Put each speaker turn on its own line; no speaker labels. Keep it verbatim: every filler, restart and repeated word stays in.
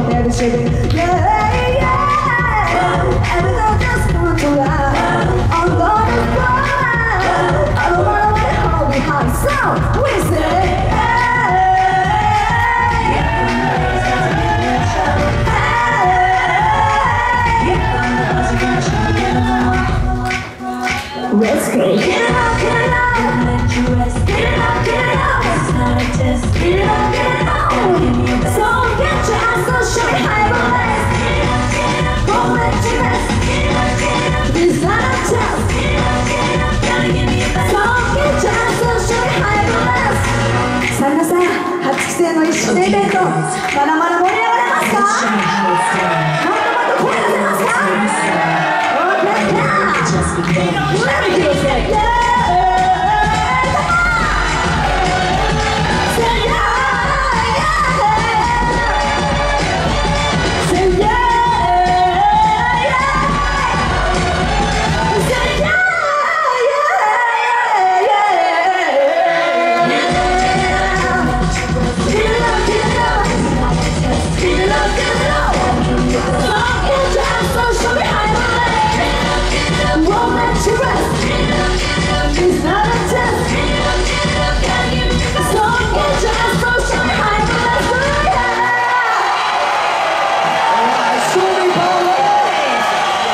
never should be. Yeah, yeah. And we don't just want to lie. I'm gonna fly. I don't wanna let it hold me high. So we say. Let's get it. Get it out, get it out. Don't let you rest. Get it out, get it out. It's not a test. Get it out, get it out. Gotta give me your best. So get your ass up, show me how you rest. Get it out, get it out. Don't let you rest. Get it out, get it out. It's not a test. Get it out, get it out. Gotta give me your best. So get your ass up, show me how you rest. さあ皆さん、はちきせいのいっしゅうねんイベント、まだまだ盛り上がれますか？もっともっと声出せますか？ OK、now!